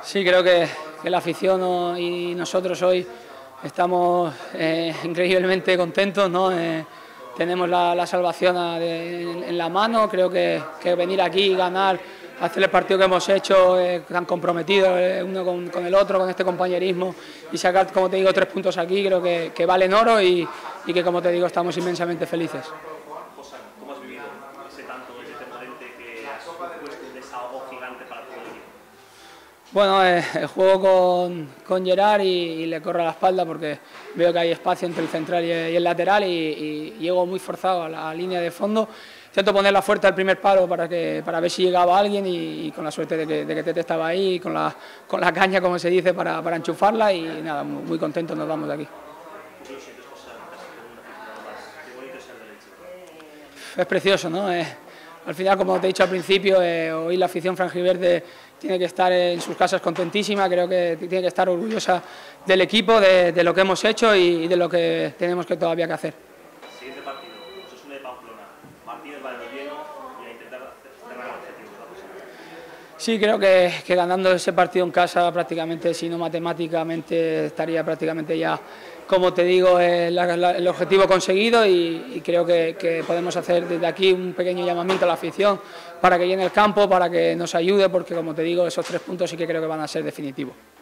Sí, creo que la afición y nosotros hoy estamos increíblemente contentos, ¿no? Tenemos la salvación en la mano. Creo que venir aquí y ganar, hacer el partido que hemos hecho, tan comprometido uno con el otro, con este compañerismo, y sacar, como te digo, 3 puntos aquí, creo que valen oro y que, como te digo, estamos inmensamente felices. ¿Cómo has vivido ese tanto, ese temporente que has puesto un desahogo gigante para todo el equipo? Bueno, juego con Gerard y le corro a la espalda porque veo que hay espacio entre el central y el lateral y llego muy forzado a la línea de fondo. Intento ponerla fuerte al primer palo para ver si llegaba alguien y con la suerte de que Tete estaba ahí, con la caña, como se dice, para enchufarla, y nada, muy contentos nos vamos de aquí. Es precioso, ¿no? Al final, como te he dicho al principio, hoy la afición franjiverde tiene que estar en sus casas contentísima. Creo que tiene que estar orgullosa del equipo, de lo que hemos hecho y de lo que tenemos todavía que hacer. Siguiente partido, Osasuna de Pamplona. Martínez va de lleno y a intentar cerrar el objetivo. Sí, creo que ganando ese partido en casa, prácticamente, si no matemáticamente, estaría prácticamente ya, como te digo, el objetivo conseguido, y creo que podemos hacer desde aquí un pequeño llamamiento a la afición para que llene el campo, para que nos ayude, porque, como te digo, esos 3 puntos sí que creo que van a ser definitivos.